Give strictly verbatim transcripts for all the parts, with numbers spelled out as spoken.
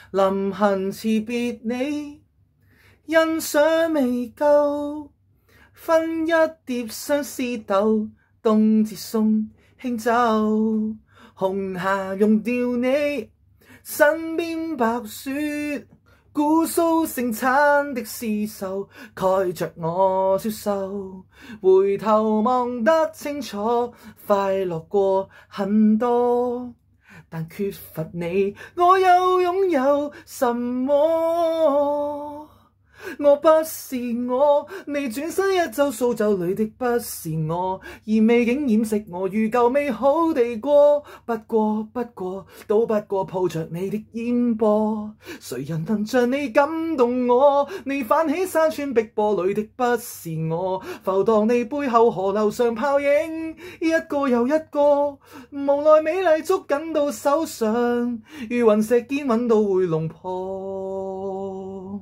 臨行辭別你，欣賞未夠，分一碟相思豆，冬節送輕酒，紅霞溶掉你，身邊白雪，姑蘇盛產的絲繡，蓋着我消瘦，回頭望得清楚，快樂過很多。但缺乏你，我又擁有什麼？我不是我，你轉身一走，蘇州裏的不是我，而美景掩飾我如舊美好地過。不過不過，都不過抱着你的煙波，誰人能像你感動我？你泛起山川碧波裏的不是我，浮蕩你背後河流上泡影，一個又一個，無奈美麗捉緊到手上，如雲石堅穩到會弄破。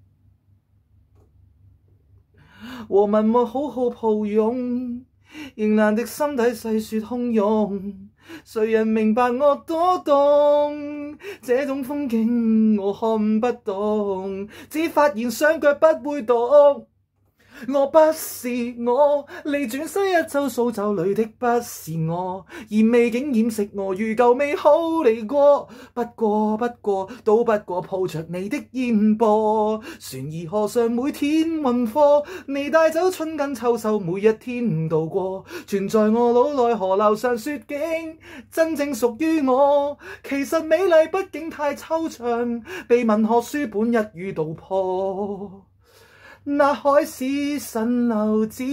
和默默好好抱擁，仍難敵心底細說洶湧。誰人明白我多懂？這種風景我看不懂，只發現雙腳不會動。我不是我，你轉身一走，蘇州裏的不是我，而美景掩飾我如舊美好嚟過。不過不過，都不過抱着你的煙波，船兒河上每天運貨，你帶走春跟秋收，每一天度過，存在我腦內河流上雪景，真正屬於我。其實美麗畢竟太抽象，被文學書本一語道破。那海市蜃樓只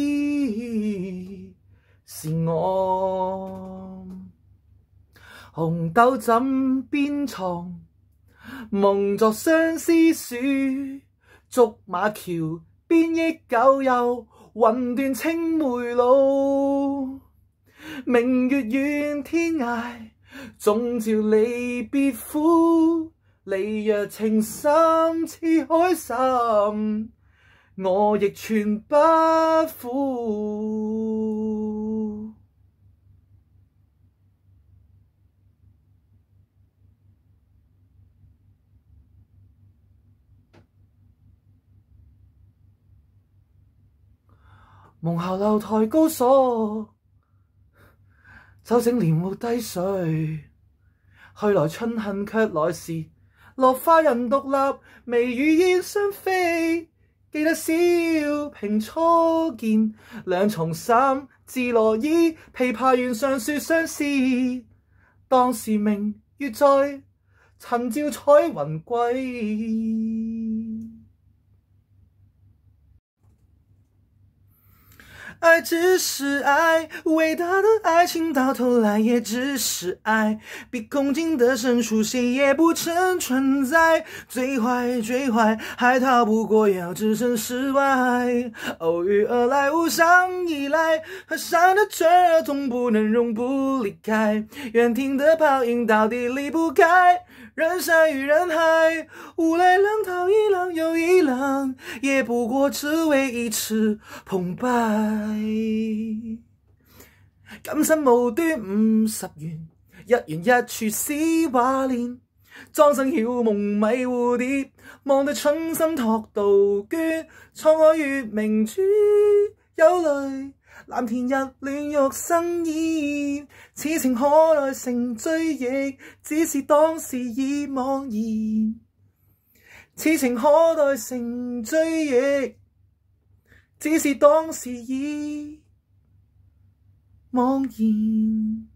是我，紅豆枕邊床，夢作相思樹，竹馬橋邊憶舊遊，雲斷青梅路，明月遠天涯，總照離別苦，你若情深似海深，我亦全不負。蒙校樓台高鎖，酒醒簾幕低垂，去來春恨卻來時，落花人獨立，微雨燕雙飛。記得小平初見，兩重衫自羅衣，琵琶緣上說相思。當時明月在，曾照彩雲歸。愛只是愛，偉大的愛情到頭來也只是愛，比空境的深處誰也不曾存在。最壞最壞，還逃不過要置身事外，偶遇而來無上依賴，河上的雀兒總不能永不離開，遠聽的泡影到底離不開人山與人海，無來浪淘一浪又一浪，也不過只為一次澎湃。今生無端五十元，一元一處詩畫連，莊生曉夢迷蝴蝶，望對春心托杜鵑，滄海月明珠有淚，藍田日戀玉生煙，此情可待成追憶，只是當時已惘然。此情可待成追憶，只是當時已惘然。